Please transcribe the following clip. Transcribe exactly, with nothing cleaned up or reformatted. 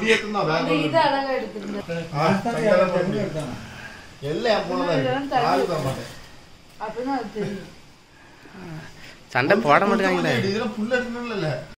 அப்படி எடுத்துனா வேற இது அழகா எடுத்துங்க எல்லாம் போனதா ஆளுதான் மாட்டேன் அப்பதான் அது தெரியும் சண்டை போட மாட்டாங்களே இதெல்லாம் புல்ல எடுக்கணும்ல